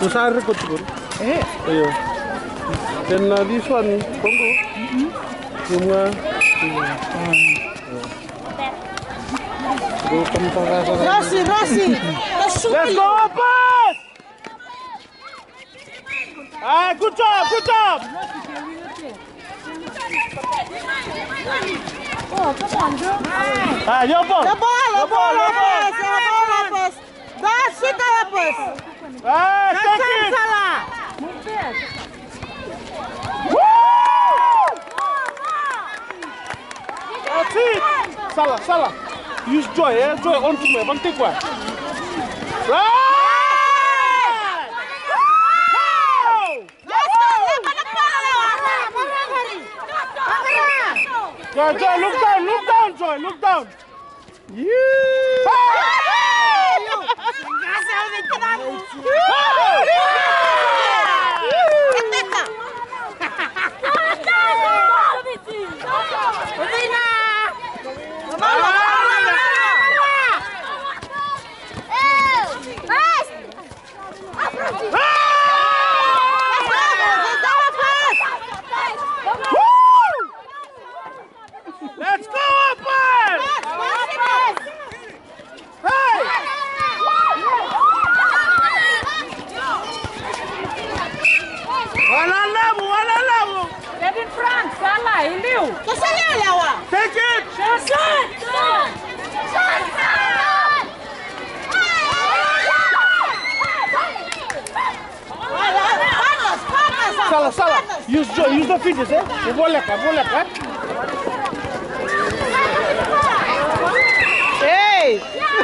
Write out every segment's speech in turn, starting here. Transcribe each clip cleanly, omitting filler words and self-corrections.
Susah record pun. Iya. Dan this one, Congo. Semua. Rossi. Let's go, pass! Ah, good job. Oh, come on, Joe. Ah, your ball. The ball, Lopez. That's it, Lopez. Ah, take it. Salah. That's it. Salah. Use Joy, Joy on to me. One take one. Right. Joy, look down, Joy, look down. Let's go, Upper! Hey! Wala labo! Get in front, Salah, Iliu. Take it! Shot! Salah! Use the fitness, Boleh kan? Hey!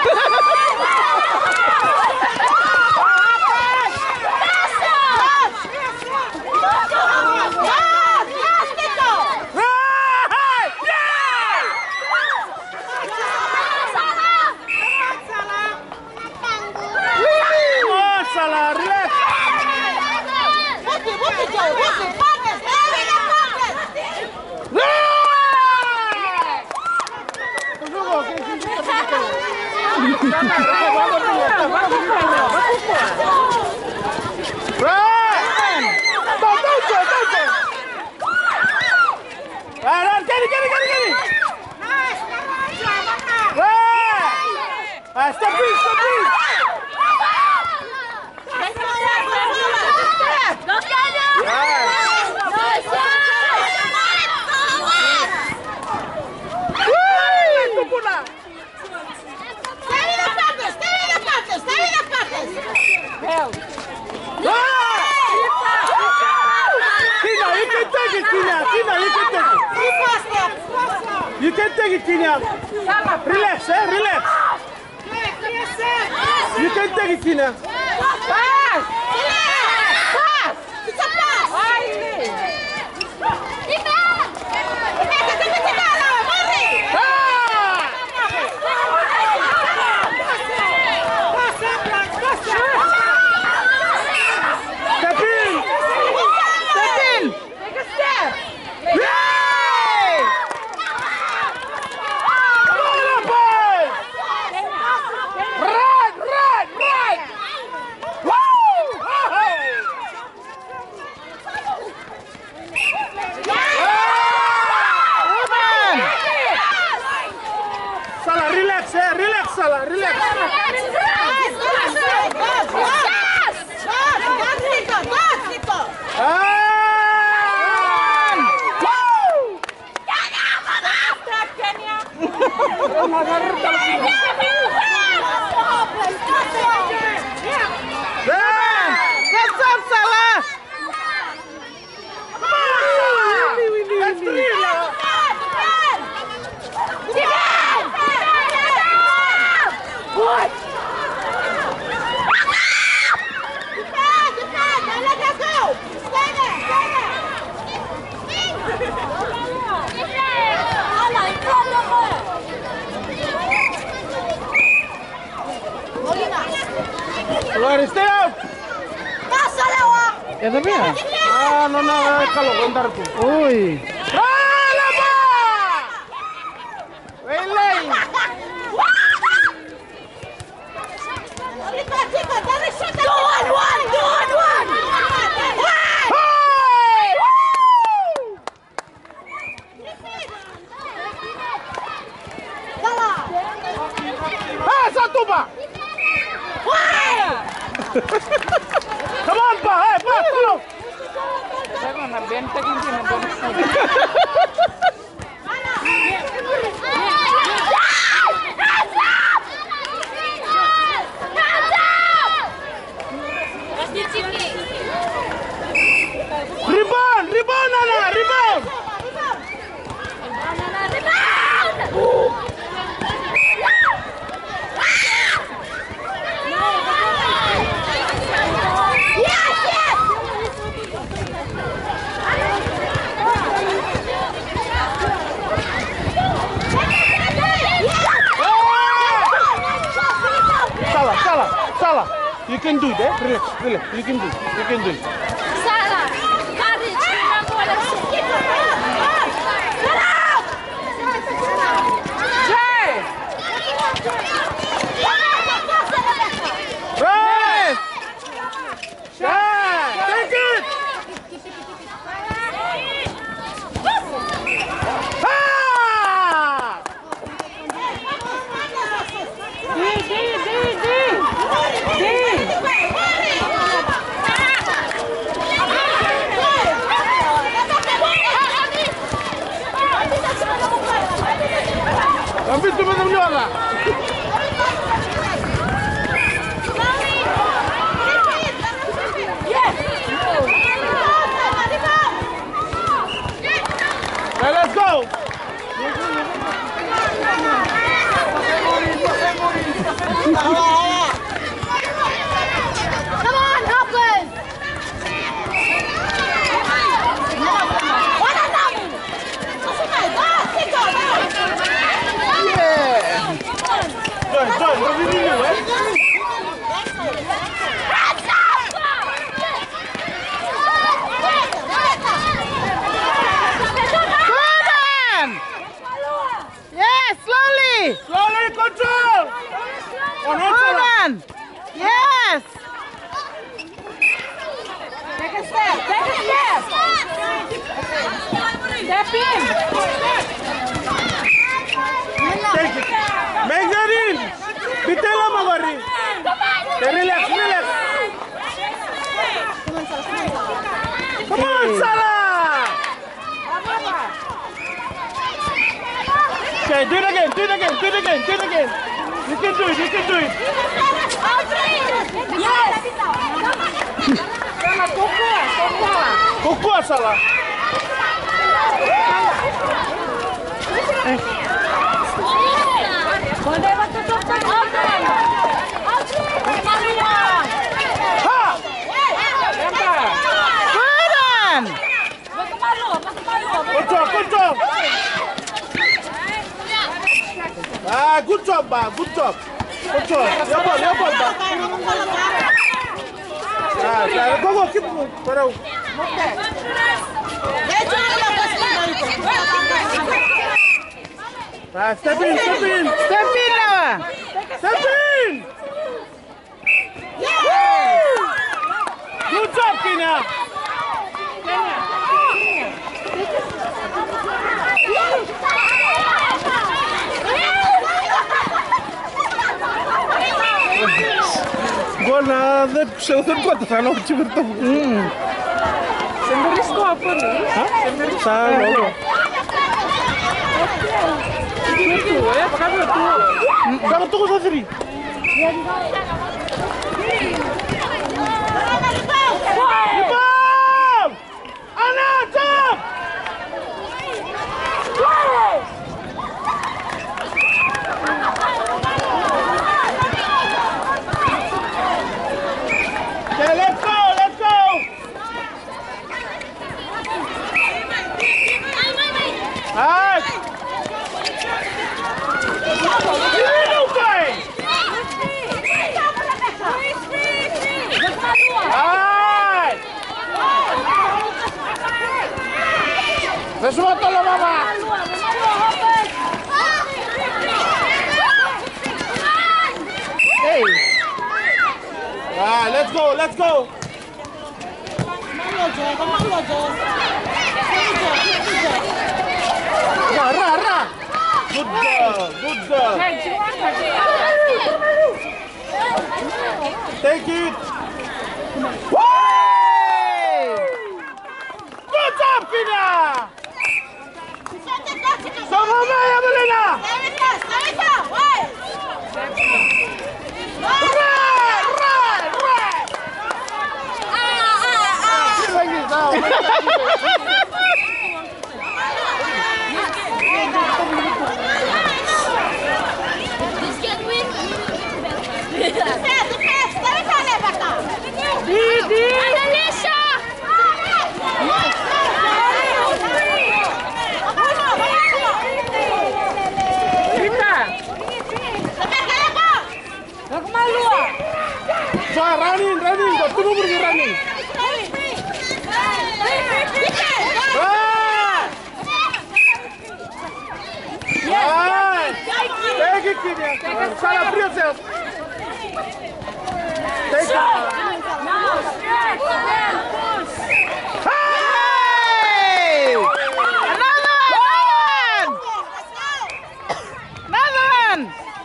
Salah, relax! Stop it! You can take it, Tina. Relax. You can take it, Tina. Pass! It's a pass! Step in! Take a step! Right! Woo! Salah, relax, Salah, relax. That's up, Salah! That's three now. What? Stay out. Ya también. Ah, no, déjalo contar tú. Uy. Go on, one! Come on, Pa. Hey, Pa, follow. Rebound, Nana, rebound. Salah, you can do it, eh? Relax, you can do it, Salah, courage, remember what I Right! Take it! Ambil tu macam ni lah. Let's go. Come on, help us! Joy, really new, eh? Yes, slowly. Slowly, control. Hold on. Yes. Take a step. Step in. Take it. Make that in. Bitela magari. Relax. Come on, Salah. Okay, do it again. You can do it. Yes. Kuku Salah. Good job, Ba. Good job. Your ball, Ba. Go, keep moving. Step in. Now. Step in. Good job, Kenya. Gol nada, third quarter final ci bertemu. Sendiri skor apa nih? Hah? Sama. Itu ya, pakai itu. Kamu tunggu sendiri. Rebound! Ana, stop! Okay, let's go! Alright! Semua tolong mama. Hey. Let's go. Ra. Good girl. Take it. Good job, Kenya. Sama Maya Melina. So running, tunggu pergi running. Take it, Kenya. Salah princess. Take it. Hey! Another one! Another one!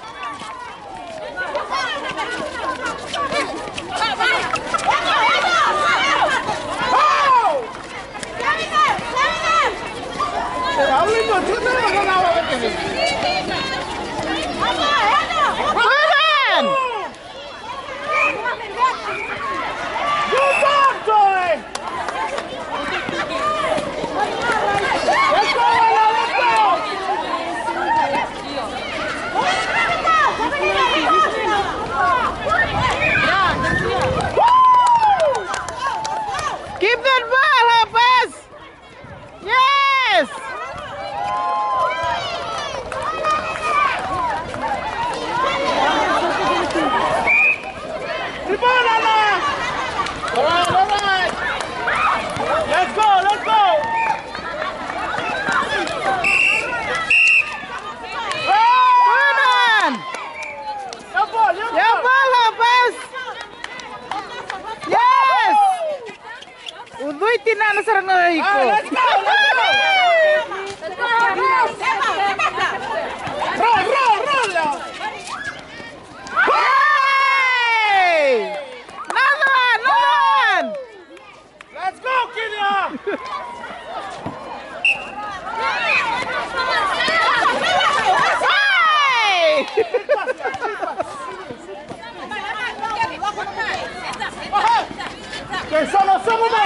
Keep that ball, Lopez! Yes! All right. Let's go. Your ball, Lopez! Yes! Udoy tinana sarang iko. Let's go. Roll. Hey! Another one! Let's go, Kenya. Hey! Okay, sama.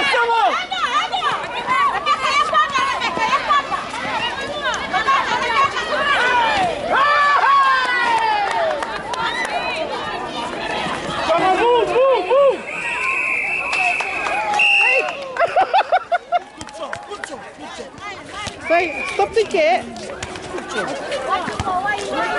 Sama, move. Good job. Say, stop the kid. Good job.